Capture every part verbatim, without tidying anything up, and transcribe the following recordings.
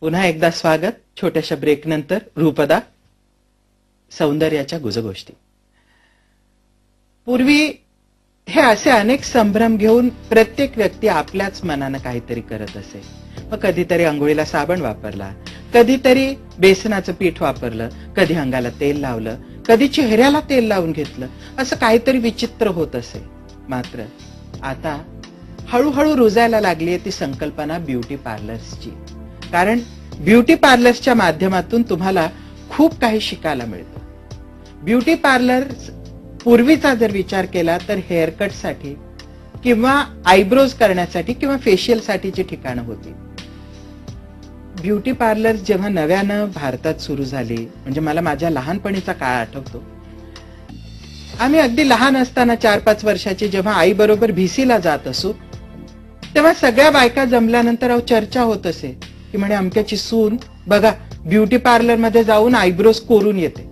पुन्हा एकदा स्वागत छोट्याशा ब्रेक नंतर रूपदा सौंदर्याच्या गुजगोष्टी. पूर्वी हे असे अनेक संभ्रम घेऊन प्रत्येक व्यक्ती आपल्याच मनानं काहीतरी करत असे. मग कधीतरी अंघोळीला साबण वापरला, कधीतरी बेसनाचं पीठ वापरलं, कधी अंगाला तेल लावलं, कधी चेहऱ्याला तेल लावून घेतलं, असं काहीतरी विचित्र होत असे. मात्र आता हळूहळू रुजायला लागली ती संकल्पना ब्युटी पार्लर्सची. कारण ब्युटी पार्लर्सच्या माध्यमातून तुम्हाला खूप काही शिकायला मिळतं. ब्युटी पार्लर पूर्वीचा जर विचार केला तर हेअरकट साठी किंवा आयब्रोज करण्यासाठी किंवा फेशियल साठीची ठिकाणं होती. ब्युटी पार्लर जेव्हा नव्यानं भारतात सुरू झाली, म्हणजे मला माझ्या लहानपणीचा काळ आठवतो. आम्ही अगदी लहान असताना चार पाच वर्षाची जेव्हा आई बरोबर भिसीला जात असू, तेव्हा सगळ्या बायका जमल्यानंतर अहो चर्चा होत असे की म्हणे अमक्याची सून बघा ब्युटी पार्लर मध्ये जाऊन आयब्रोज कोरून येते.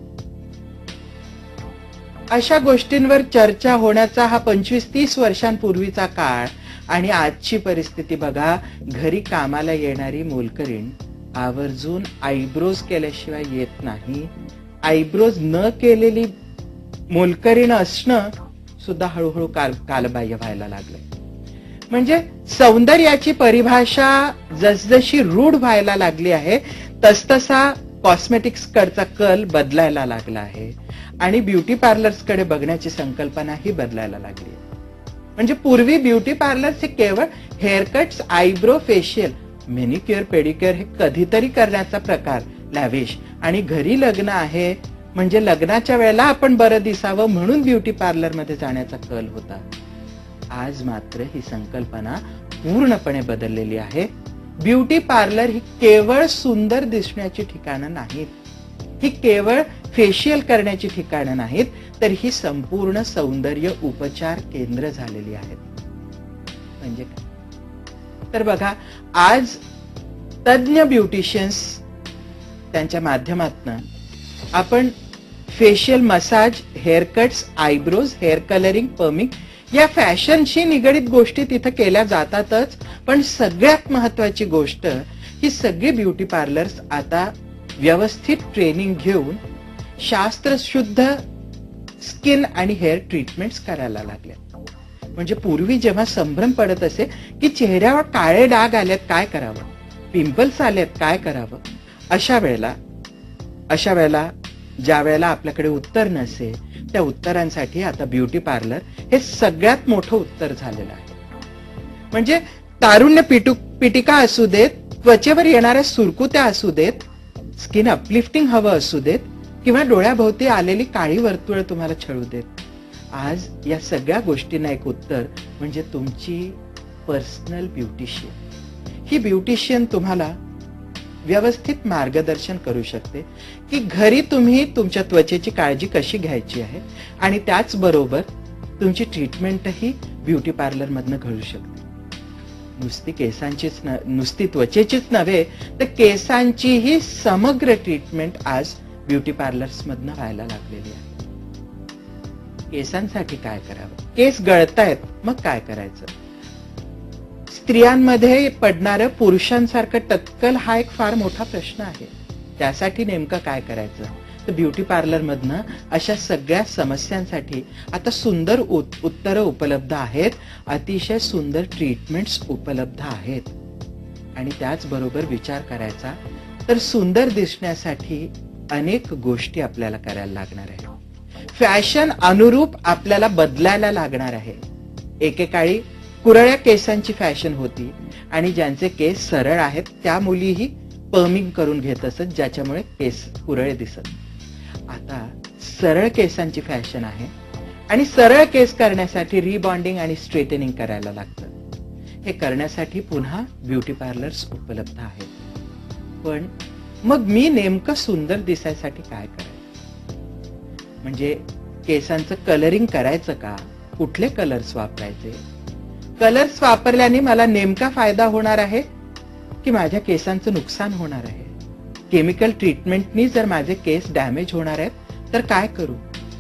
अशा गोष्टींवर चर्चा होण्याचा हा पंचवीस तीस वर्षांपूर्वीचा काळ आणि आजची परिस्थिती बघा. घरी कामाला येणारी मोलकरीण आवर्जून आयब्रोज केल्याशिवाय येत नाही. आयब्रोज न केलेली मोलकरीण असणं सुद्धा हळूहळू काल कालबाह्य व्हायला लागलंय. म्हणजे सौंदर्याची परिभाषा जसजशी रूढ व्हायला लागली आहे तसतसा कॉस्मेटिक्स कडचा कल बदलायला लागला आहे आणि ब्युटी पार्लर्स कडे बघण्याची संकल्पना ही बदलायला लागली. म्हणजे पूर्वी ब्युटी पार्लर्स हे केवळ haircuts, eyebrow, facial, manicure, pedicure हे कधीतरी करण्याचा प्रकार, लॅविश आणि घरी लग्न आहे म्हणजे लग्नाच्या वेळेला आपण बरं दिसावं म्हणून ब्युटी पार्लर मध्ये जाण्याचा कल होता. आज मात्र ही संकल्पना पूर्णपणे बदललेली आहे. ब्युटी पार्लर ही केवळ सुंदर दिसण्याची ठिकाणं नाहीत, ही केवळ फेशियल करण्याची ठिकाणं नाहीत, तर ही संपूर्ण सौंदर्य उपचार केंद्र झालेली आहेत. म्हणजे काय तर बघा, आज तज्ञ ब्युटिशियन्स त्यांच्या माध्यमातून आपण facial massage, hair cuts, eyebrows, hair colouring, perming या फॅशनशी निगडित गोष्टी तिथे केल्या जातातच. पण सगळ्यात महत्वाची गोष्ट ही सगळी ब्युटी पार्लर्स आता व्यवस्थित ट्रेनिंग घेऊन शास्त्रशुद्ध स्किन आणि हेअर ट्रीटमेंट्स करायला लागले. म्हणजे पूर्वी जेव्हा संभ्रम पडत असे की चेहऱ्यावर काळे डाग आलेत काय करावं, पिंपल्स आलेत काय करावं, अशा वेळेला अशा वेळेला ज्या वेळेला आपल्याकडे उत्तर नसे त्या उत्तरांसाठी आता ब्युटी पार्लर हे सगळ्यात मोठं उत्तर झालेलं आहे. म्हणजे तारुण्य पिटू पिटिका असू देत, त्वचेवर येणाऱ्या सुरकुत्या असू देत, स्किन अपलिफ्टिंग हवं असू देत किंवा डोळ्याभोवती आलेली काळी वर्तुळ तुम्हाला छळू देत, आज या सगळ्या गोष्टींना एक उत्तर म्हणजे तुमची पर्सनल ब्युटिशियन. ही ब्युटिशियन तुम्हाला व्यवस्थित मार्गदर्शन करू शकते की घरी तुम्ही तुमच्या त्वचेची काळजी कशी घ्यायची आहे आणि त्याचबरोबर तुमची ट्रीटमेंटही ब्युटी पार्लर मधनं घडू शकते. नुसती केसांचीच नुसती त्वचेचीच नव्हे तर केसांचीही समग्र ट्रीटमेंट आज ब्युटी पार्लर्स मधनं व्हायला लागलेली आहे. केसांसाठी काय करावं, केस गळतायत मग काय करायचं, स्त्रियांमध्ये पडणारं पुरुषांसारखं टक्कल हा एक फार मोठा प्रश्न आहे. त्यासाठी नेमकं काय करायचं तर ब्युटी पार्लर मधनं अशा सगळ्या समस्यांसाठी आता सुंदर उत्तरं उपलब्ध आहेत, अतिशय सुंदर ट्रीटमेंट्स उपलब्ध आहेत. आणि त्याचबरोबर विचार करायचा तर सुंदर दिसण्यासाठी अनेक गोष्टी आपल्याला करायला लागणार आहे. फॅशन अनुरूप आपल्याला बदलायला लागणार आहे. एकेकाळी कुरळ्या केसांची फॅशन होती आणि ज्यांचे केस सरळ आहेत त्या मुलीही पर्मिंग करून घेत असत ज्याच्यामुळे केस कुरळे दिसत. आता सरळ केसांची फॅशन आहे आणि सरळ केस करण्यासाठी रिबॉन्डिंग आणि स्ट्रेटनिंग करायला लागतं. हे करण्यासाठी पुन्हा ब्युटी पार्लर्स उपलब्ध आहेत. पण मग मी नेमकं सुंदर दिसायसाठी काय करायचं, म्हणजे केसांचं कलरिंग करायचं का, कुठले कलर्स वापरायचे, कलर्स वापरल्याने मला नेमका फायदा होणार आहे की माझ्या केसांचं नुकसान होणार आहे, केमिकल ट्रीटमेंटनी जर माझे केस डॅमेज होणार आहेत तर काय करू.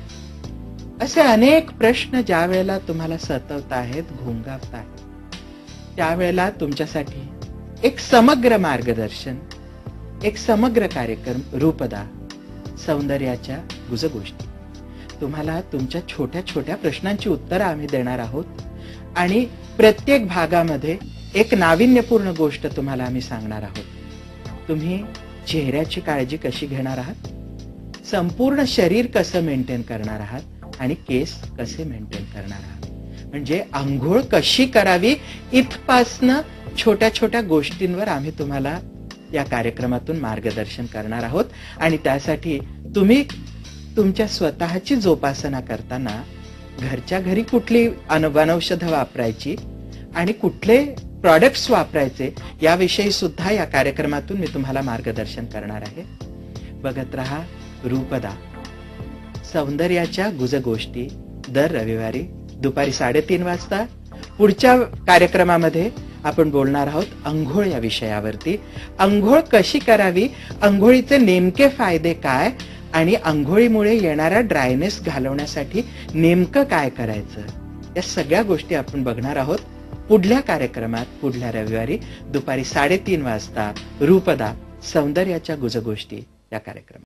असे अनेक प्रश्न ज्या वेळेला तुम्हाला सतवत आहेत, घोंगावत आहेत, त्यावेळेला तुमच्यासाठी एक समग्र मार्गदर्शन एक समग्र कार्यक्रम रूपदा सौंदर्याच्या गुजगोष्टी. तुम्हाला तुमच्या छोट्या छोट्या प्रश्नांची उत्तरं आम्ही देणार आहोत आणि प्रत्येक भागामध्ये एक नाविन्यपूर्ण गोष्ट तुम्हाला आम्ही सांगणार आहोत. तुम्ही चेहऱ्याची काळजी कशी घेणार आहात, संपूर्ण शरीर कसं मेंटेन करणार आहात आणि केस कसे मेंटेन करणार आहात, म्हणजे आंघोळ कशी करावी इथपासनं छोट्या छोट्या गोष्टींवर आम्ही तुम्हाला या कार्यक्रमातून मार्गदर्शन करणार आहोत. आणि त्यासाठी तुम्ही तुमच्या स्वतःची जोपासना करताना घरच्या घरी कुठली वनौषधं वापरायची आणि कुठले प्रॉडक्ट्स वापरायचे याविषयी सुद्धा या कार्यक्रमातून मी तुम्हाला मार्गदर्शन करणार आहे. बघत रहा रूपदा सौंदर्याच्या गुजगोष्टी दर रविवारी दुपारी साडेतीन वाजता. पुढच्या कार्यक्रमामध्ये आपण बोलणार आहोत अंघोळ या विषयावरती. अंघोळ कशी करावी, अंघोळीचे नेमके फायदे काय आणि अंघोळीमुळे येणारा ड्रायनेस घालवण्यासाठी नेमकं काय करायचं, या सगळ्या गोष्टी आपण बघणार आहोत पुढल्या कार्यक्रमात पुढल्या रविवारी दुपारी साडेतीन वाजता. रूपदा सौंदर्याच्या गुजगोष्टी या कार्यक्रमात.